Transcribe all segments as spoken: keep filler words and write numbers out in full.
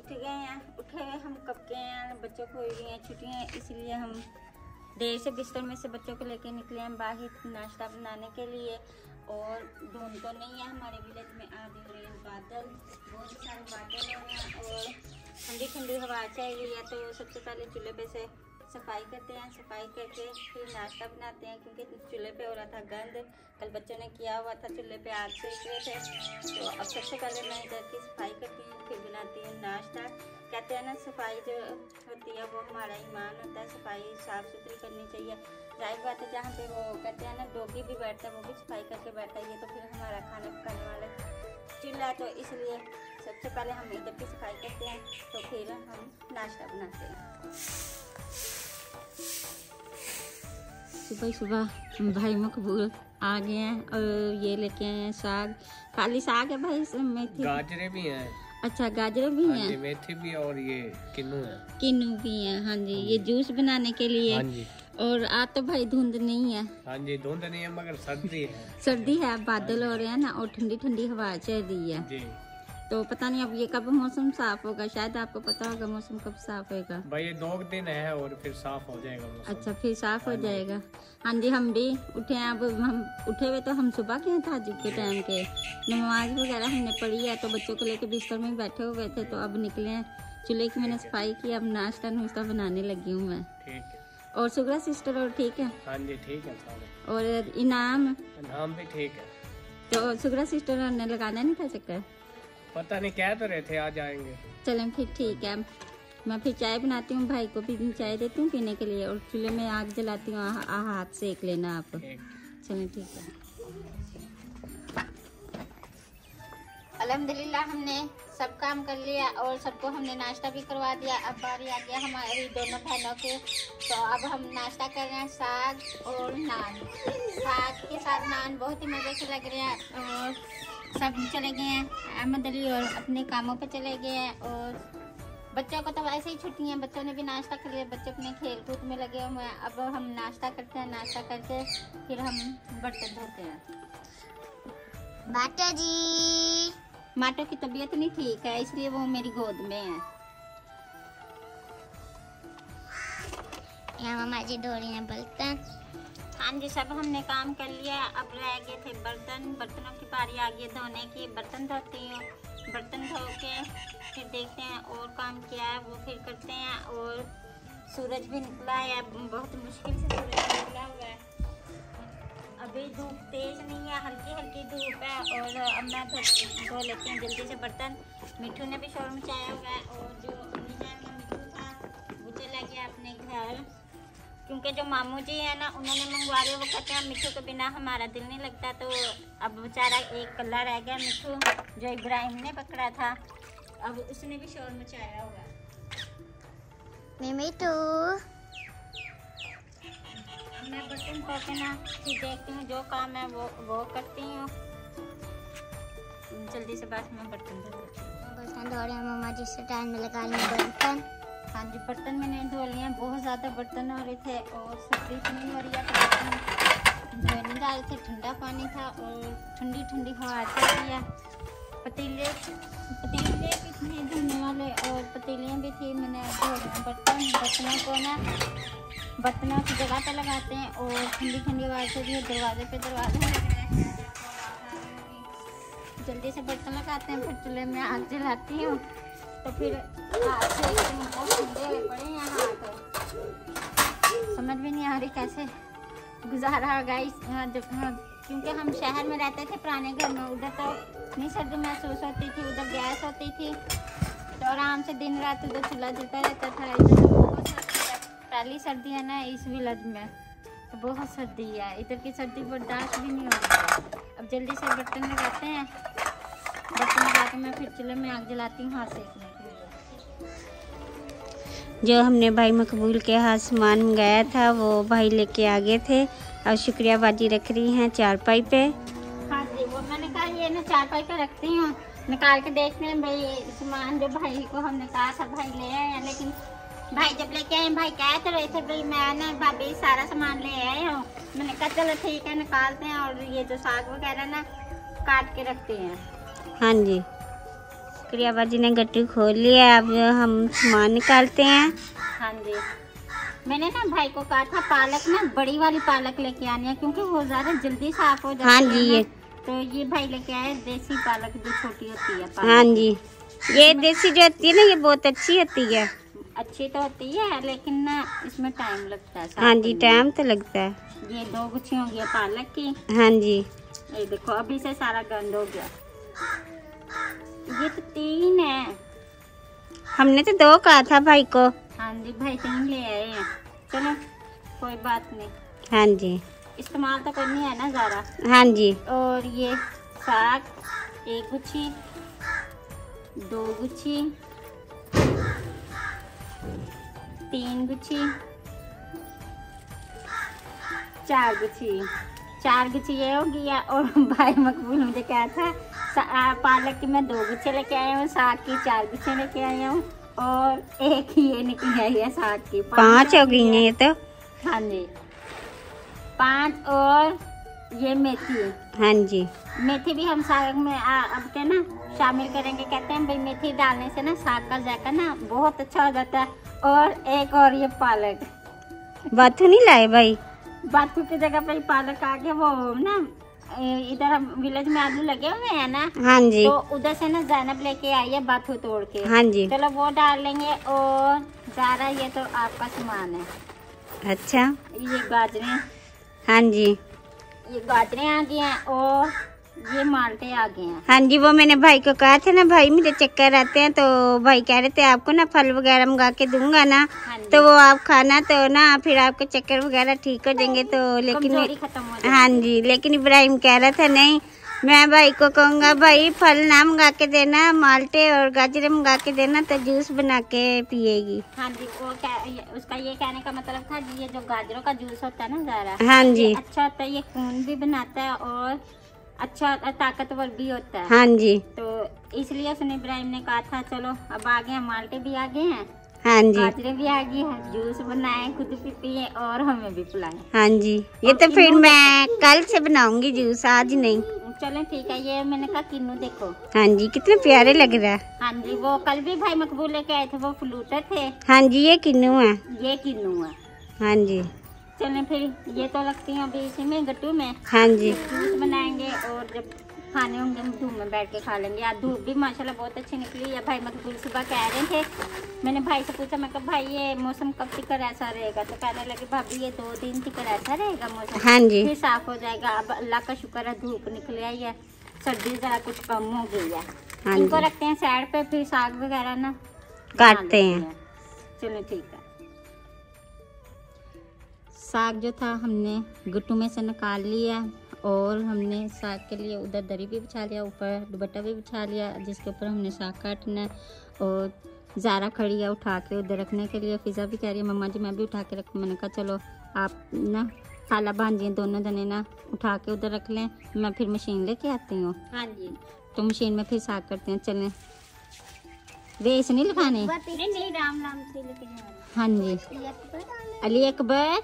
उठ गए हैं, उठे हम कब के हैं, बच्चों को हुई हैं छुट्टियाँ, इसलिए हम देर से बिस्तर में से बच्चों को लेके निकले हैं बाहर नाश्ता बनाने के लिए। और धुंध तो नहीं है, हमारे विलेज में आज हो रहे हैं बादल, बहुत सारे बादल हो रहे हैं और ठंडी ठंडी हवा चल रही है। तो सबसे पहले चूल्हे पे से सफाई करते हैं, सफाई करके फिर नाश्ता बनाते हैं, क्योंकि चूल्हे पे हो रहा था गंद, कल बच्चों ने किया हुआ था चूल्हे पे आग सेक रहे थे। तो अब सबसे पहले मैं इधर की सफाई करती हूँ, फिर बनाती हूँ नाश्ता। कहते हैं ना सफाई जो होती है वो हमारा ईमान होता है, सफाई साफ़ सुथरी करनी चाहिए। जाहिर बात है जहाँ पे वो कहते हैं ना डॉगी भी बैठता है वो भी सफाई करके बैठा है, ये तो फिर हमारा खाना पकाने वाला चूल्हा, तो इसलिए सबसे पहले हम इधर की सफाई करते हैं, तो फिर हम नाश्ता बनाते हैं। सुबह सुबह भाई मकबूल आ गए हैं और ये लेके आए हैं साग, खाली साग है भाई, मेथी गाजरे भी हैं। अच्छा गाजर भी हाँ हैं, मेथी भी और ये किन्नू है, किन्नू भी हैं। हाँ जी, ये जूस बनाने के लिए। हाँ जी। और आज तो भाई धुंध नहीं है। हाँ जी धुंध नहीं है मगर सर्दी है, सर्दी है, बादल हो रहे हैं ना और ठंडी ठंडी हवा चल रही है जी। तो पता नहीं अब ये कब मौसम साफ होगा, शायद आपको पता होगा मौसम कब साफ होगा। भाई ये दो दिन है और फिर साफ हो जाएगा मौसम। अच्छा फिर साफ हो जाएगा। हाँ जी हम भी उठे हैं, अब हम उठे हुए तो हम सुबह के था जुब के टाइम के, नमाज वगैरह हमने पढ़ी है, तो बच्चों को लेकर बिस्तर में बैठे हुए थे, तो अब निकले हैं। चूल्हे की मैंने सफाई की, अब नाश्ता नुश्ता बनाने लगी हूँ मैं। ठीक है। और सुगरा सिस्टर और ठीक है? हाँ जी ठीक है सारे। और इनाम इनाम भी ठीक है। तो सुगरा सिस्टर ने लगाना नहीं था चक्कर? पता नहीं कह तो रहे थे आ जाएंगे। चलें फिर ठीक है, मैं फिर चाय बनाती हूँ, भाई को भी चाय देती हूँ पीने के लिए, और चूल्हे में आग जलाती हूँ, हाथ सेक लेना आप। चलें ठीक है। अल्हम्दुलिल्लाह हमने सब काम कर लिया और सबको हमने नाश्ता भी करवा दिया। अब बारी आ गया हमारी दोनों बहनों के, तो अब हम नाश्ता कर रहे हैं साग और नान। साग के साथ नान बहुत ही मज़े से लग रहे हैं। और सब चले गए हैं, अहमद अली और अपने कामों पे चले गए हैं, और बच्चों को तो वैसे ही छुट्टी है, बच्चों ने भी नाश्ता कर लिया, बच्चे अपने खेल कूद में लगे हुए हैं। अब हम नाश्ता करते हैं, नाश्ता करके फिर हम बर्तन धोते हैं। माता जी, माटो की तबीयत नहीं ठीक है इसलिए वो मेरी गोद में है। यहाँ मामा जी धो रही हैं बर्तन। हाँ जी सब हमने काम कर लिया, अब रह गए थे बर्तन। बर्तनों की बारी आ गई धोने की, बर्तन धोती हूँ, बर्तन धो के फिर देखते हैं और काम क्या है वो फिर करते हैं। और सूरज भी निकला है, बहुत मुश्किल से सूरज निकला हुआ है, अभी धूप तेज नहीं है, हल्की हल्की धूप है। और अब मैं धो लेती हूँ जल्दी से बर्तन। मिठू ने भी शोर मचाया हुआ है, और जो अम्मी जान का मिठू था वो चला गया अपने घर, क्योंकि जो मामू जी है ना उन्होंने मंगवा लिया। वो कहते हैं मिठू के बिना हमारा दिल नहीं लगता, तो अब बेचारा एक कल्ला रह गया मिठू, जो इब्राहिम ने पकड़ा था, अब उसने भी शोर मचाया हुआ। मिठू मैं बर्तन धो के ना फिर देखती हूँ, जो काम है वो वो करती हूँ। जल्दी से बस मैं बर्तन धो लेती हूँ। बर्तन धो रहे हैं मम्मा जी से टाइम में लगा लिए बर्तन। हाँ जी बर्तन मैंने धो लिए हैं, बहुत ज़्यादा बर्तन हो रहे थे और सर्दी इतनी हो रही है, तो बर्तन धोने डाले थे, ठंडा पानी था और ठंडी ठंडी हवा चल रही है। पतीले पतीले भी थे धोने वाले और पतीलियाँ भी थी, मैंने धो लिए बर्तन। बर्तनों को ना बर्तनों की जगह पे लगाते हैं और ठंडी ठंडी हवा से भी दरवाजे पे दरवाजे लगे हैं। जल्दी से बर्तन लगाते हैं, फिर चूल्हे में आग जलाती हूँ, तो फिर हाथ से ठंडे हुए पड़े हैं हाथ, समझ में नहीं आ रही कैसे गुजारा होगा इस जब, क्योंकि हम शहर में रहते थे पुराने घर में, उधर तो नहीं सर्दी महसूस होती थी, उधर गैस होती थी, तो आराम से दिन रात उधर चूल्हा जलता रहता था। इधर तो बहुत सर्दी है, पहली सर्दी है ना इस विलेज में, तो बहुत सर्दी है, इधर की सर्दी बर्दाश्त भी नहीं हो रही। अब जल्दी से बर्तन लगाते हैं, बर्तन लगा के मैं फिर चूल्हे में आग जलाती हूँ हाथ सेकने के लिए। जो हमने भाई मकबूल के हाथ सामान मंगाया था वो भाई लेके आ गए थे, और शुक्रिया बाजी रख रही हैं चारपाई पे। हाँ जी वो मैंने कहा ये ना चारपाई पे रखती हूँ, निकाल के देखते हैं भाई सामान जो भाई को हमने कहा था भाई ले आए हैं, लेकिन भाई जब लेके आए भाई कह तो रहे थे भाई मैं ना भाभी सारा सामान ले आए हूँ। मैंने कहा चलो ठीक है निकालते हैं, और ये जो साग वगैरह ना काट के रखते हैं। हाँ जी क्रिया जी ने गट्टू खोल लिया, अब हम सामान निकालते हैं। हाँ जी, मैंने ना भाई को कहा था पालक ना बड़ी वाली पालक लेके आनी है क्योंकि वो ज्यादा जल्दी साफ हो जाती हाँ है। जी, ये तो ये भाई लेके आए देसी पालक जो छोटी होती है पालक। हाँ जी, ये देसी जो होती है ना ये बहुत अच्छी होती है। अच्छी तो होती है लेकिन ना इसमें टाइम लगता है। हाँ जी, टाइम तो लगता है। ये दो गुच्छी होंगी पालक की। हाँ जी, ये देखो अभी से सारा गंद हो गया। ये तो तीन है। हमने तो दो कहा था भाई को। हाँ जी, भाई तीन ले आए हैं। चलो कोई बात नहीं। हाँ जी, इस्तेमाल तो करनी है ना ज़रा। हाँ जी, और ये साग एक गुच्छी, दो गुच्छी, तीन गुच्छी, चार गुच्छी, चार गुच्छी ये हो गया। और भाई मकबूल मुझे कहा था पालक की मैं दो गुच्छे लेके आया हूँ, साग की चार गुच्छे लेके आया हूँ और एक ही ये निकली आई है साग की। पांच हो गई हैं ये तो। हाँ जी, पांच। और ये मेथी। हाँ जी, मेथी भी हम साग में आ, अब के ना शामिल करेंगे। कहते हैं भाई मेथी डालने से ना साग का जायका ना बहुत अच्छा हो जाता है। और एक और ये पालक। बाथू नहीं लाए भाई? बाथू की जगह पे पालक आ गया। वो ना इधर हम विलेज में आलू लगे हुए हैं ना। हाँ जी, तो उधर से ना जैनब लेके आई है बाथू तोड़ के। हाँ जी, चलो वो डाल लेंगे। और ज़रा ये तो आपका सामान है। अच्छा, ये गाजरें। हाँ जी, ये गाजरें आ गई हैं और ये माल्टे आ गए हैं। हाँ जी, वो मैंने भाई को कहा था ना भाई मुझे चक्कर आते हैं, तो भाई कह रहे थे आपको ना फल वगैरह मंगा के दूंगा ना। हाँ तो वो आप खाना तो ना फिर आपके चक्कर वगैरह ठीक हो जाएंगे। तो लेकिन कमजोरी खत्म हो जाएगी। हाँ जी, लेकिन इब्राहिम कह रहा था नहीं मैं भाई को कहूँगा भाई फल ना मंगा के देना, माल्टे और गाजरे मंगा के देना तो जूस बना के पिएगी। हाँ जी, वो क्या उसका ये कहने का मतलब था ये जो गाजरों का जूस होता है ना ज़रा, हाँ जी, अच्छा होता है। ये खून भी बनाता है और अच्छा ताकतवर भी होता है। हाँ जी, तो इसलिए उसने इब्राहिम ने कहा था चलो अब आ गए हैं, माल्टे भी आ गए हैं, हाँ जी, गाजरे भी आ गई है, जूस बनाए, खुद भी पिए और हमें भी पिलाएं। हाँ जी, ये तो फिर मैं कल से बनाऊंगी जूस, आज नहीं। चलो ठीक है। ये मैंने कहा किन्नू देखो। हाँ जी, कितने प्यारे लग रहा है। हाँ जी, वो कल भी भाई मकबूल लेके आए थे, वो फ्लूटे थे। हाँ जी, ये किन्नू है। ये किन्नू है। हाँ जी, चलें फिर ये तो लगती हैं अभी इसी में गट्टू में। हाँ जी, जूस बनाएंगे और जब खाने होंगे हम धूप में बैठ के खा लेंगे। आज धूप भी माशाल्लाह बहुत अच्छी निकली है। भाई मकबूल सुबह कह रहे थे, मैंने भाई से पूछा, मैं कहा भाई ये मौसम कब तक ऐसा रहेगा? तो कहने लगे भाभी ये दो दिन तक ऐसा रहेगा मौसम, हाँ जी, फिर साफ हो जाएगा। अब अल्लाह का शुक्र है धूप निकल आई है, सर्दी जरा कुछ कम हो गई है। हाँ इनको जी, रखते हैं साइड पे, फिर साग वगैरह ना काटते हैं। चलो ठीक है। साग जो था हमने गट्टू में से निकाल लिया और हमने साग के लिए उधर दरी भी बिछा लिया, ऊपर दुपट्टा भी बिछा लिया जिसके ऊपर हमने साग काटना है। और ज़ारा खड़ी है उठा के उधर रखने के लिए। फिज़ा भी कह रही है मम्मा जी मैं भी उठा के रखूँ। मैंने कहा चलो आप ना खाला भांजी दोनों जने ना उठा के उधर रख लें, मैं फिर मशीन लेके आती हूँ। हाँ जी, तो मशीन में फिर साग करते हैं। चलें, रेस नहीं लगाने। नहीं नहीं, राम राम से लेके जाना। हाँ जी, अली अकबर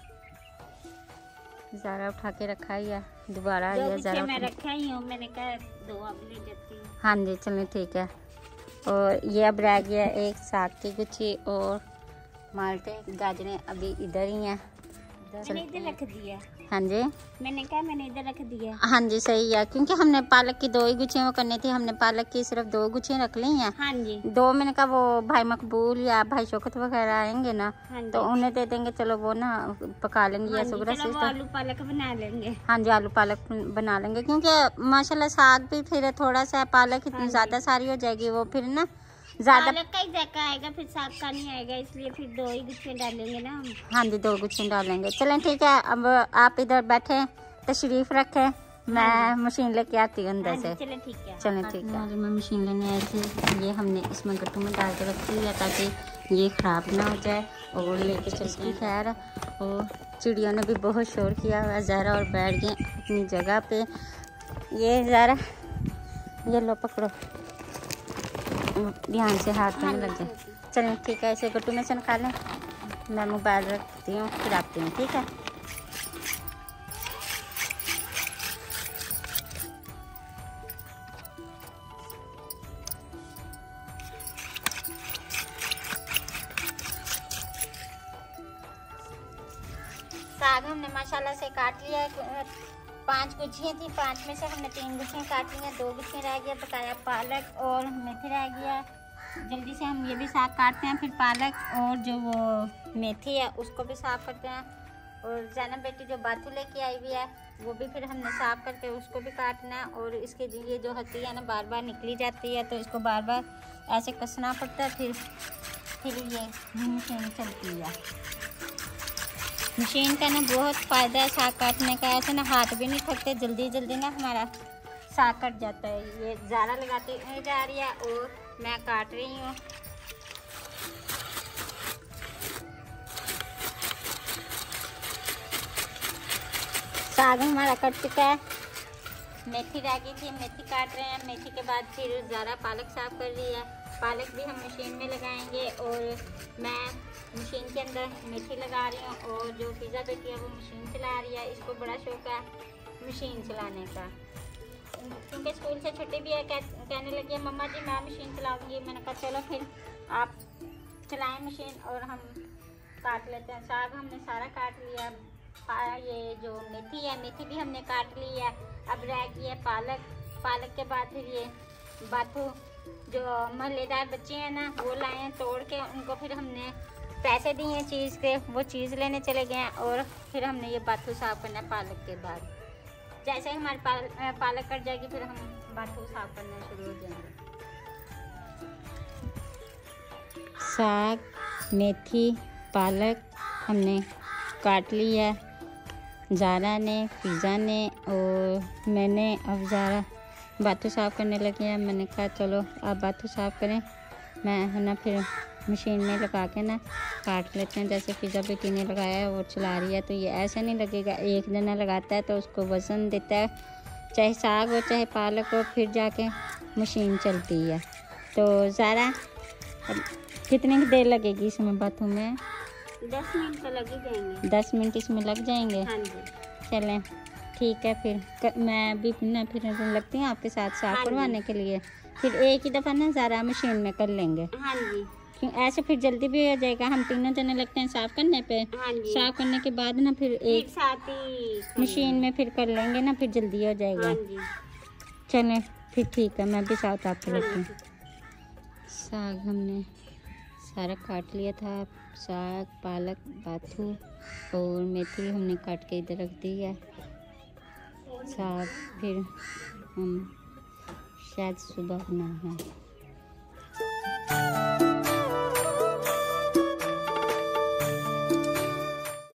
ज़ारा उठा के रखा ही है, दोबारा आई है ज़ारा। मैं रखा ही हूँ, मैंने कहा दो अब ले जाती हूँ। हाँ जी, चलें ठीक है। और ये अब रह गया एक साग की गुच्छी और माल्टे, गाजरें अभी इधर ही हैं। मैंने इधर रख दिया। हाँ जी, मैंने कहा मैंने इधर रख दिया। हाँ जी सही है, क्योंकि हमने पालक की दो ही गुच्छियाँ वो करनी थी, हमने पालक की सिर्फ दो गुच्छियाँ रख ली हैं। हाँ जी, दो मैंने कहा वो भाई मकबूल या भाई शौकत वगैरह आएंगे ना, हाँ तो उन्हें दे देंगे, चलो वो ना पका लेंगे। हाँ सुबह से आलू पालक बना लेंगे। हाँ जी, आलू पालक बना लेंगे क्योंकि माशाल्लाह साग भी फिर थोड़ा सा, पालक इतनी ज्यादा सारी हो जाएगी वो फिर ना ज्यादा का ही जायका आएगा, फिर साग का नहीं आएगा, इसलिए फिर दो ही गुच्छे डालेंगे ना हम। हाँ जी, दो गुच्छे डालेंगे। चलें ठीक है, अब आप इधर बैठे तशरीफ रखें, मैं मशीन लेके आती हूँ अंदर से। चलें ठीक है, चलें ठीक है। मैं मशीन लेने आई थी, ये हमने इसमें गट्टू में डाल के रखी है ताकि ये ख़राब ना हो जाए और लेके चलती। खैर, और चिड़ियों ने भी बहुत शोर किया हुआ, ज़ारा और बैठ गए अपनी जगह पे। ये ज़ारा ये लो पकड़ो, ध्यान से हाथ में लग जाए। चलें ठीक है, ऐसे गट्टू में से निकालें, मैं मोबाइल रखती हूँ फिर आती हूँ। ठीक है, माशाल्लाह से काट लिया है। पांच गुच्छियाँ थी, पांच में से हमने तीन गुच्छियाँ काट ली हैं, दो गुच्छियाँ रह गया। बकाया पालक और मेथी रह गया। जल्दी से हम ये भी साफ काटते हैं, फिर पालक और जो वो मेथी है उसको भी साफ करते हैं। और ज़ैनब बेटी जो बाथू लेके आई हुई है वो भी फिर हमने साफ करके उसको भी काटना है। और इसके ये जो हड्डी है ना बार बार निकली जाती है, तो इसको बार बार ऐसे कसना पड़ता है, फिर फिर ये मशीन चलती है। मशीन का ना बहुत फ़ायदा है साग काटने का। ऐसे ना हाथ भी नहीं थकते, जल्दी जल्दी ना हमारा साग कट जाता है। ये ज़ारा लगाती जा रही है और मैं काट रही हूँ। साग हमारा कट चुका है। मेथी रह गई थी, मेथी काट रहे हैं। मेथी के बाद फिर ज़ारा पालक साफ कर रही है। पालक भी हम मशीन में लगाएंगे और मैं मशीन के अंदर मेथी लगा रही हूँ। और जो पिज़्ज़ा बेटी है वो मशीन चला रही है। इसको बड़ा शौक है मशीन चलाने का, क्योंकि स्कूल से छुट्टी भी है। कह, कहने लगी मम्मा जी मैं मशीन चलाऊँगी। मैंने कहा चलो फिर आप चलाएँ मशीन और हम काट लेते हैं। साग हमने सारा काट लिया। ये जो मेथी है, मेथी भी हमने काट ली है। अब रह गई है पालक। पालक के बाद फिर ये बाथू जो महल्लेदार बच्चे हैं ना वो लाए हैं तोड़ के, उनको फिर हमने पैसे दिए हैं चीज़ के, वो चीज़ लेने चले गए हैं। और फिर हमने ये बाथू साफ करना है पालक के बाद। जैसे ही हमारी पाल, पालक कट जाएगी फिर हम बाथू साफ करना शुरू हो जाएंगे। साग, मेथी, पालक हमने काट ली है ज़ारा ने, पिज़्ज़ा ने और मैंने। अब ज़ारा बाथू साफ़ करने लगी है। मैंने कहा चलो आप बाथू साफ़ करें, मैं है ना फिर मशीन में लगा के ना काट लेते हैं। जैसे पिज़्ज़ा बेटी ने लगाया है वो चला रही है, तो ये ऐसा नहीं लगेगा। एक जना लगाता है तो उसको वज़न देता है, चाहे साग हो चाहे पालक हो, फिर जाके मशीन चलती है। तो ज़ारा कितनी देर लगेगी इसमें बाथू में? दस मिनट तो लग ही जाएंगे। दस मिनट इसमें लग जाएंगे। हाँ जी चलें ठीक है। फिर क, मैं भी ना फिर लगती हूँ आपके साथ साफ हाँ करवाने के लिए। फिर एक ही दफ़ा ना ज़रा मशीन में कर लेंगे। हाँ जी, क्यों ऐसे फिर जल्दी भी हो जाएगा। हम तीनों जने लगते हैं साफ करने पे। हाँ जी। साफ करने के बाद ना फिर एक साथ ही मशीन में फिर कर लेंगे ना, फिर जल्दी हो जाएगा। हाँ जी चलें फिर ठीक है, मैं भी साथ आपको हाँ लगती हूँ। जी। साग हमने सारा काट लिया था। साग, पालक, बाथू और मेथी हमने काट के इधर रख दी है। साग फिर हम शायद सुबह बनाना है।